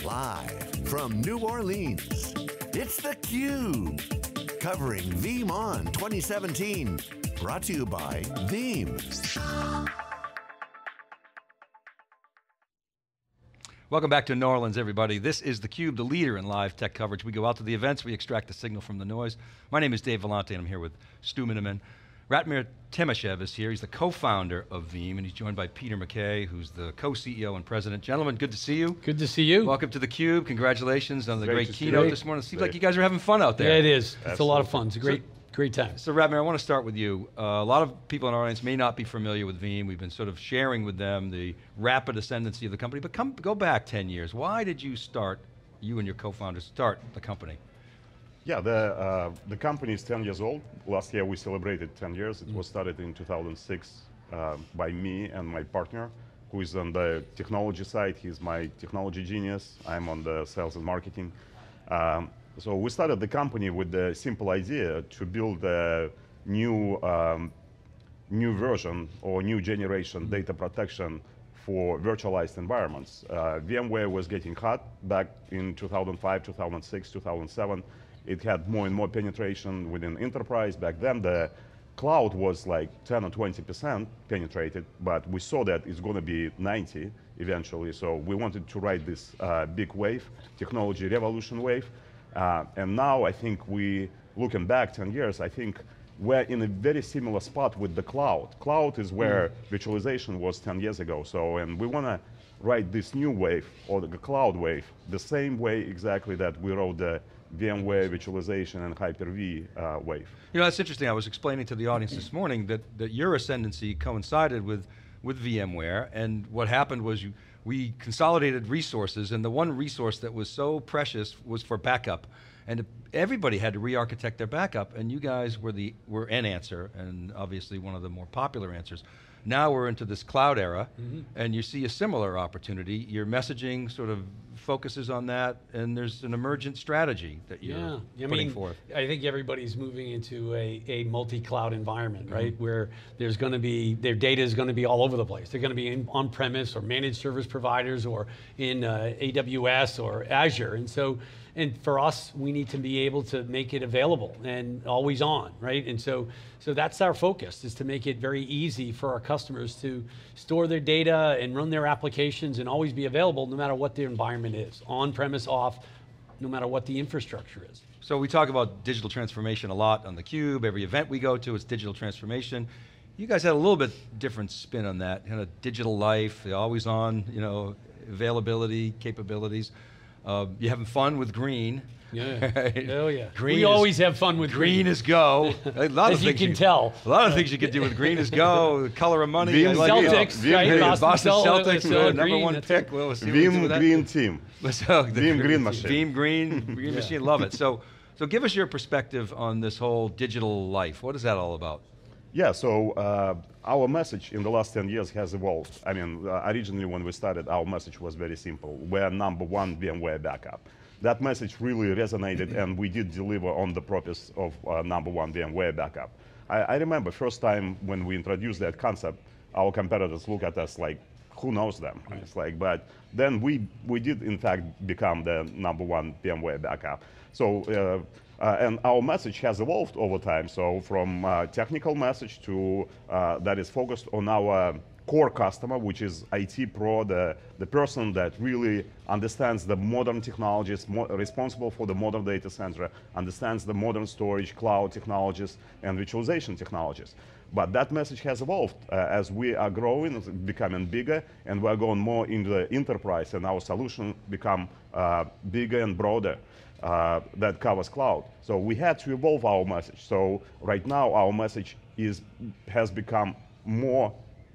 Live from New Orleans, it's theCUBE. Covering VeeamON 2017. Brought to you by Veeam. Welcome back to New Orleans, everybody. This is theCUBE, the leader in live tech coverage. We go out to the events, we extract the signal from the noise. My name is Dave Vellante, and I'm here with Stu Miniman. Ratmir Timashev is here. He's the co-founder of Veeam, and he's joined by Peter McKay, who's the co-CEO and president. Gentlemen, good to see you. Good to see you. Welcome to theCUBE. Congratulations on the great keynote this morning. It seems like you guys are having fun out there. Yeah, it is. It's a lot of fun. It's a great time. So Ratmir, I want to start with you. A lot of people in our audience may not be familiar with Veeam. We've been sort of sharing with them the rapid ascendancy of the company, but go back 10 years. Why did you and your co-founders start the company? Yeah, the company is 10 years old. Last year we celebrated 10 years. It was started in 2006 by me and my partner, who is on the technology side. He's my technology genius. I'm on the sales and marketing. So we started the company with the simple idea to build a new version or new generation data protection for virtualized environments. VMware was getting hot back in 2005, 2006, 2007. It had more and more penetration within enterprise. Back then, the cloud was like 10 or 20% penetrated, but we saw that it's going to be 90 eventually. So we wanted to ride this big wave, technology revolution wave. And now I think looking back 10 years, I think we're in a very similar spot with the cloud. Cloud is where virtualization was 10 years ago. So, and we want to ride this new wave, or the cloud wave, the same way exactly that we rode the VMware virtualization and Hyper-V wave. You know, that's interesting. I was explaining to the audience this morning that your ascendancy coincided with VMware, and what happened was we consolidated resources, and the one resource that was so precious was for backup. And everybody had to re-architect their backup, and you guys were an answer, and obviously one of the more popular answers. Now we're into this cloud era, and you see a similar opportunity. Your messaging sort of focuses on that, and there's an emergent strategy that you're putting forth. I think everybody's moving into a multi-cloud environment, right? Where there's going to be, their data is going to be all over the place. They're going to be on-premise or managed service providers or in AWS or Azure. And for us, we need to be able to make it available and always on, right? And so that's our focus, is to make it very easy for our customers to store their data and run their applications and always be available no matter what their environment is, on-premise, off, no matter what the infrastructure is. So we talk about digital transformation a lot on theCUBE. Every event we go to, it's digital transformation. You guys had a little bit different spin on that, kind of digital life, the always on, availability, capabilities. You're having fun with green. Yeah, oh yeah. Green we always have fun with green. Green is go. A lot As of you things can tell. A lot of things you can do with green is go. Color of money. Veeam Celtics, right? Boston Celtics, Green, number one pick. We'll see what we do Veeam with that. Green Team. Veeam Green Machine. Veeam Green Machine, love it. So give us your perspective on this whole digital life. What is that all about? Yeah, so our message in the last 10 years has evolved. I mean, originally when we started, our message was very simple. We're number one VMware backup. That message really resonated, and we did deliver on the promise of number one VMware backup. I remember first time when we introduced that concept, our competitors look at us like, who knows them? It's like, but then we did in fact become the number one VMware backup. So, and our message has evolved over time. So from technical message to that is focused on our core customer, which is IT pro, the person that really understands the modern technologies, responsible for the modern data center, understands the modern storage, cloud technologies, and virtualization technologies. But that message has evolved as we are growing, becoming bigger, and we're going more into the enterprise, and our solution become bigger and broader. That covers cloud. So we had to evolve our message. So right now our message has become more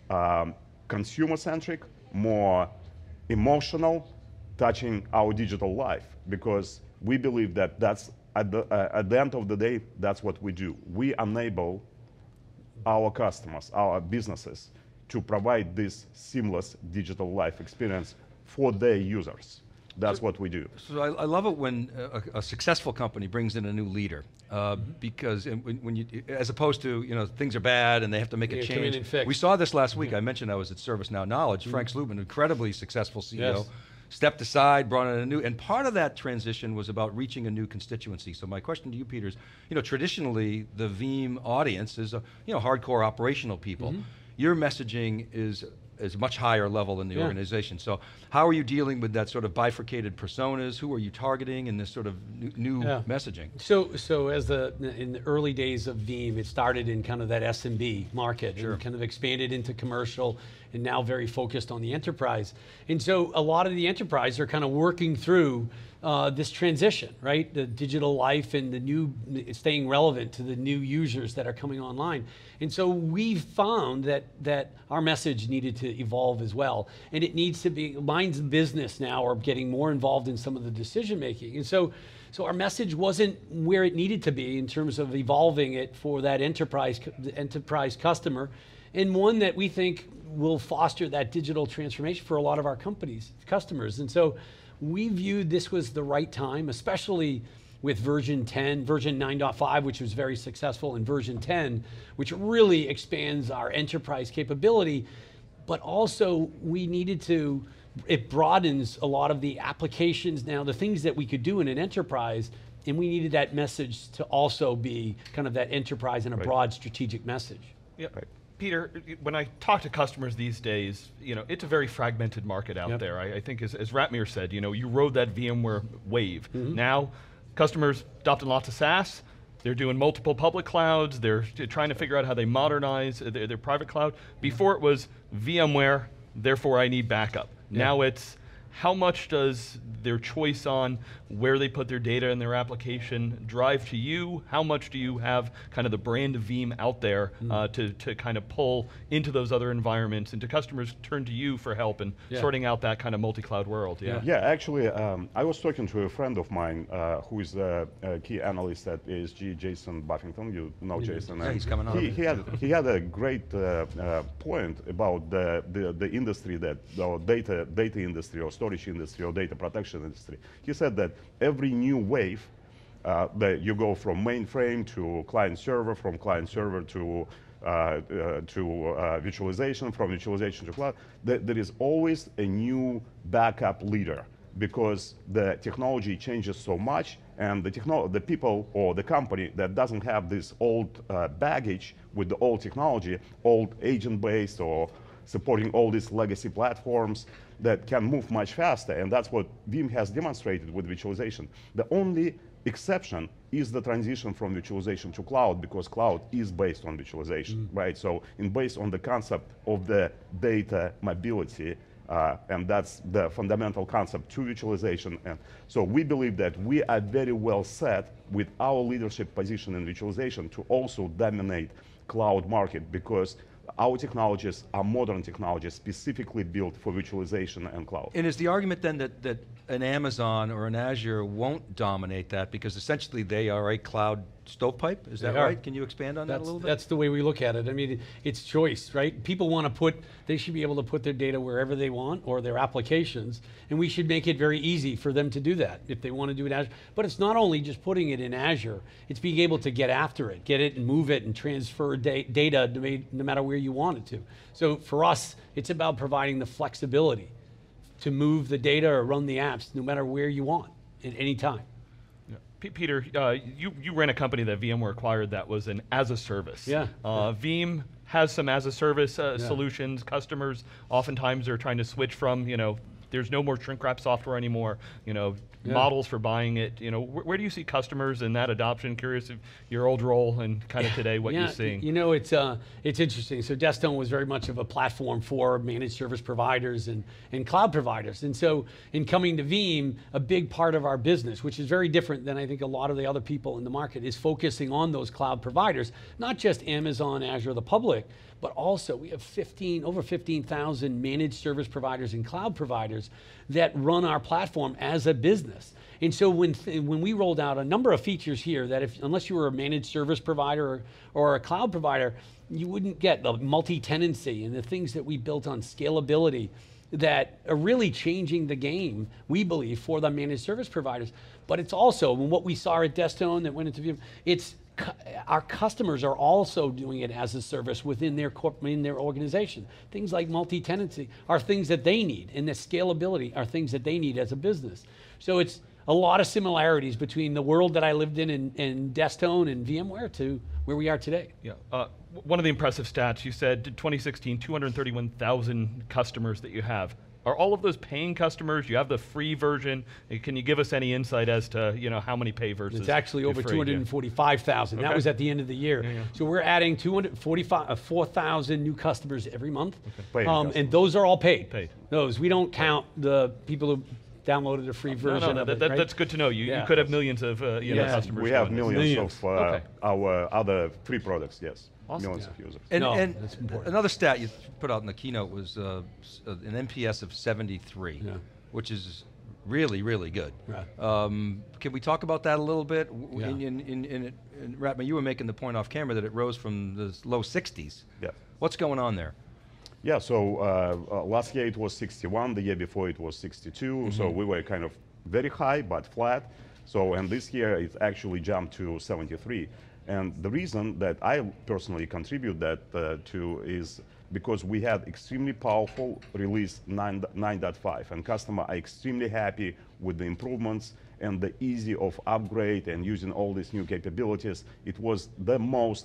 consumer-centric, more emotional, touching our digital life, because we believe that that's at the end of the day, that's what we do. We enable our customers, our businesses, to provide this seamless digital life experience for their users. That's what we do. So I love it when a successful company brings in a new leader, because when you, as opposed to, things are bad and they have to make a change. Come in and fix. We saw this last week. I mentioned I was at ServiceNow Knowledge. Frank Slootman, incredibly successful CEO, Yes. stepped aside, brought in a new, and part of that transition was about reaching a new constituency. So my question to you, Peter, is, traditionally the Veeam audience is, hardcore operational people. Your messaging is much higher level in the organization. So how are you dealing with that sort of bifurcated personas? Who are you targeting in this sort of new messaging? So as in the early days of Veeam, it started in kind of that SMB market and kind of expanded into commercial, and now very focused on the enterprise. And so a lot of the enterprise are kind of working through this transition, right? The digital life and the new, staying relevant to the new users that are coming online. And so we've found that our message needed to evolve as well. And it needs to be, lines of business now are getting more involved in some of the decision making. And so our message wasn't where it needed to be in terms of evolving it for that enterprise customer, and one that we think will foster that digital transformation for a lot of our customers. And so we viewed this was the right time, especially with version 10, version 9.5, which was very successful, and version 10, which really expands our enterprise capability, but also we needed to, it broadens a lot of the applications now, the things that we could do in an enterprise, and we needed that message to also be kind of that enterprise and a broad strategic message. Yeah. Peter, when I talk to customers these days, it's a very fragmented market out there. I think as Ratmir said, you rode that VMware wave. Now, customers adopting lots of SaaS, they're doing multiple public clouds, they're trying to figure out how they modernize their private cloud. Before it was VMware, therefore I need backup. Now it's, how much does their choice on where they put their data in their application drive to you? How much do you have kind of the brand of Veeam out there to kind of pull into those other environments, and do customers turn to you for help in sorting out that kind of multi-cloud world? Yeah, actually, I was talking to a friend of mine who is a key analyst at ASG, Jason Buffington. You know Jason. Yeah, he's coming on. He had a great point about the industry, the data industry or storage industry or data protection industry. He said that every new wave, that you go from mainframe to client server, from client server to virtualization, from virtualization to cloud, there is always a new backup leader, because the technology changes so much, and the people or the company that doesn't have this old baggage with the old technology, old agent-based or supporting all these legacy platforms, that can move much faster, and that's what Veeam has demonstrated with virtualization. The only exception is the transition from virtualization to cloud, because cloud is based on virtualization, right? So based on the concept of the data mobility, and that's the fundamental concept to virtualization. And so we believe that we are very well set with our leadership position in virtualization to also dominate cloud market, because our technologies are modern technologies specifically built for virtualization and cloud. And is the argument then that an Amazon or an Azure won't dominate that because essentially they are a cloud stovepipe? Is that right? Can you expand on that a little bit? That's the way we look at it. I mean, it's choice, right? People want to they should be able to put their data wherever they want, or their applications, and we should make it very easy for them to do that if they want to do it in Azure. But it's not only just putting it in Azure, it's being able to get after it, get it and move it and transfer data no matter where you want it to. So for us, it's about providing the flexibility to move the data or run the apps no matter where you want at any time. Peter, you ran a company that VMware acquired that was an as-a-service. Veeam has some as-a-service solutions. Customers oftentimes are trying to switch from, there's no more shrink wrap software anymore, models for buying it. Where do you see customers in that adoption? Curious of your old role and kind of today what you're seeing. It's interesting. So Desktone was very much of a platform for managed service providers and cloud providers. And so in coming to Veeam, a big part of our business, which is very different than I think a lot of the other people in the market, is focusing on those cloud providers, not just Amazon, Azure, the public, but also we have over 15,000 managed service providers and cloud providers that run our platform as a business. And so when we rolled out a number of features here that unless you were a managed service provider or a cloud provider, you wouldn't get the multi-tenancy and the things that we built on scalability. that are really changing the game, we believe, for the managed service providers. But it's also, what we saw at Desktone that went into VM, it's our customers are also doing it as a service within their organization. Things like multi-tenancy are things that they need, and the scalability are things that they need as a business. So it's a lot of similarities between the world that I lived in Desktone and VMware to where we are today. Yeah. One of the impressive stats, you said 2016, 231,000 customers that you have. Are all of those paying customers? You have the free version. Can you give us any insight as to how many pay versus? It's actually over free? 245,000. Okay. That was at the end of the year. Yeah. So we're adding 4,000 new customers every month. Paid and those are all paid. Paid. Those, we don't count the people who downloaded a free version of it. Right? That's good to know. You could have millions of customers. We have doing this. millions of Okay. our other free products, yes. Awesome. Millions of users. And, No, and that's important. another stat you put out in the keynote was an NPS of 73, which is really, really good. Right. Can we talk about that a little bit? Yeah. In Ratma, you were making the point off camera that it rose from the low 60s. Yeah. What's going on there? Yeah, so last year it was 61, the year before it was 62, so we were kind of very high but flat. So, and this year it actually jumped to 73. And the reason that I personally contribute that to is because we had extremely powerful release 9.5, and customers are extremely happy with the improvements and the easy of upgrade and using all these new capabilities. It was the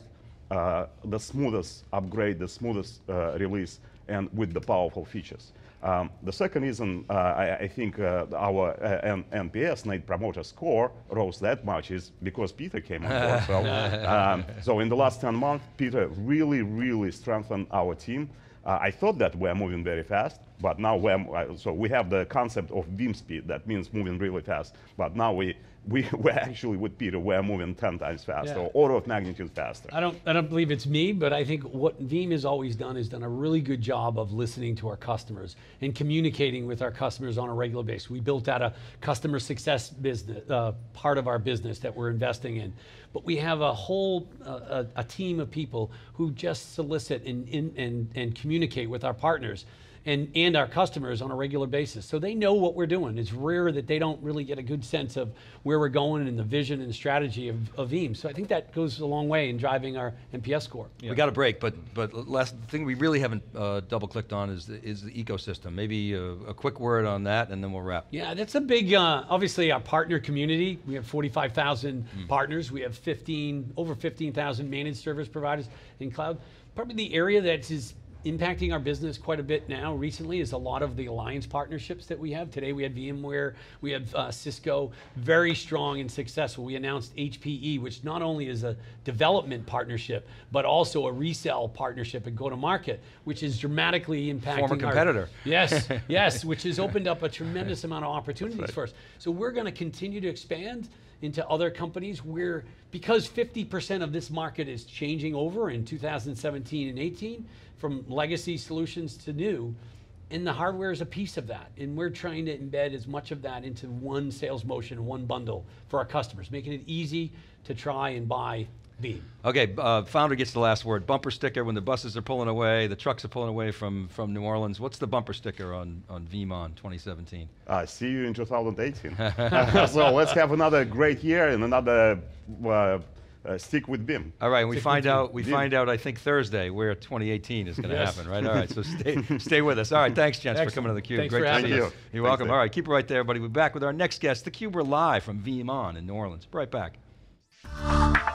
smoothest upgrade, the smoothest release, and with the powerful features. The second reason I think our NPS, Net Promoter Score, rose that much is because Peter came on board. So, so in the last 10 months, Peter really strengthened our team. I thought that we're moving very fast, but now so we have the concept of Veeam speed. That means moving really fast. But now we're actually with Peter, we're moving 10 times faster, or order of magnitude faster. I don't believe it's me, but I think what Veeam has always done is done a really good job of listening to our customers and communicating with our customers on a regular basis. We built out a customer success business, part of our business that we're investing in. But we have a whole a team of people who just solicit and communicate with our partners and our customers on a regular basis. So they know what we're doing. It's rare that they don't really get a good sense of where we're going and the vision and strategy of Veeam. So I think that goes a long way in driving our NPS score. Yeah. We got a break, but last thing we really haven't double clicked on is the ecosystem. Maybe a quick word on that, and then we'll wrap. Yeah, that's a big, obviously our partner community. We have 45,000 partners. We have over 15,000 managed service providers in cloud. Probably the area that is impacting our business quite a bit now recently is a lot of the alliance partnerships that we have. Today we had VMware, we have Cisco, very strong and successful. We announced HPE, which not only is a development partnership, but also a resell partnership and go-to-market, which is dramatically impacting Former competitor. Yes, which has opened up a tremendous amount of opportunities for us. So we're going to continue to expand into other companies where, because 50% of this market is changing over in 2017 and 18, from legacy solutions to new, and the hardware is a piece of that. And we're trying to embed as much of that into one sales motion, one bundle for our customers, making it easy to try and buy Veeam. Okay, founder gets the last word. Bumper sticker when the buses are pulling away, the trucks are pulling away from New Orleans. What's the bumper sticker on VeeamON 2017? See you in 2018. So let's have another great year and another stick with Veeam. All right, and we find out I think Thursday where 2018 is going to happen, right? All right, so stay with us. All right, thanks, gents, for coming to theCUBE. Thanks Great for to having see us. you. You're welcome. All right, keep it right there, everybody. We'll be back with our next guest. theCUBE, we're live from VeeamON in New Orleans. Be right back.